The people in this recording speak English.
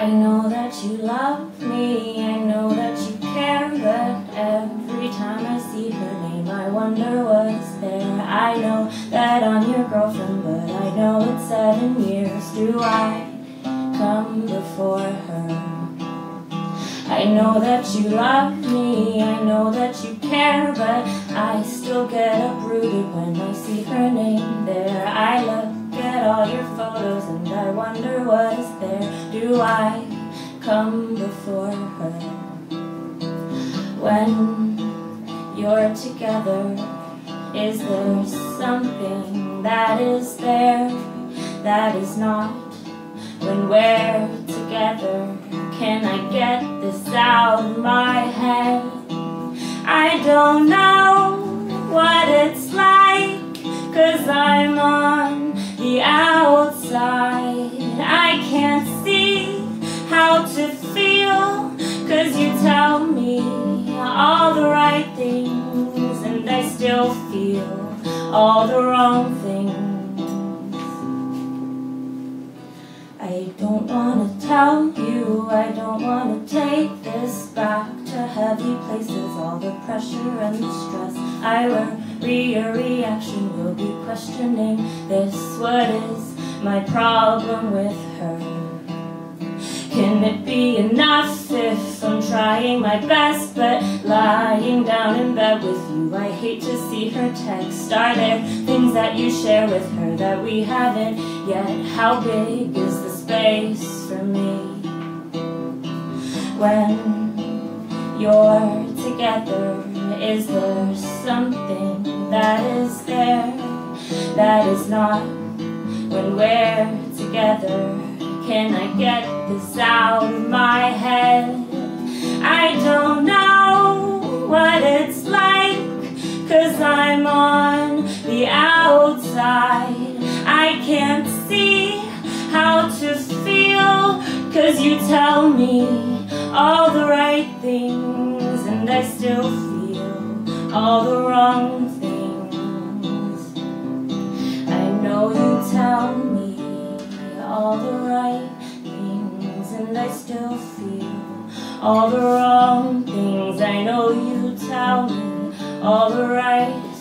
I know that you love me, I know that you care, but every time I see her name I wonder what's there. I know that I'm your girlfriend, but I know it's 7 years. Do I come before her? I know that you love me, I know that you care, but I still get uprooted when I see her name there. I look at all your photos and I wonder what is there. Do I come before her? When you're together, is there something that is there that is not? When we're together, can I get this out of my head? I don't know what it's like, 'cause I'm on the outside. I can't see how to feel, 'cause you tell me all the right things, and I still feel all the wrong things. I don't want to tell you, I don't want to take this back to heavy places, all the pressure and the stress. I worry your reaction will be questioning this. What is my problem with her? Can it be enough if I'm trying my best, but lying down in bed with you, I hate to see her text? Are there things that you share with her that we haven't yet? How big is the space for me? When you're together, is there something that is there that is not? When we're together, can I get this out of my head? I don't know what it's like, 'cause I'm on the outside. I can't see how to feel, 'cause you tell me all the right things, and I still feel all the wrong things. I know you tell me all the right things, and I still feel all the wrong things. I know you tell me all the right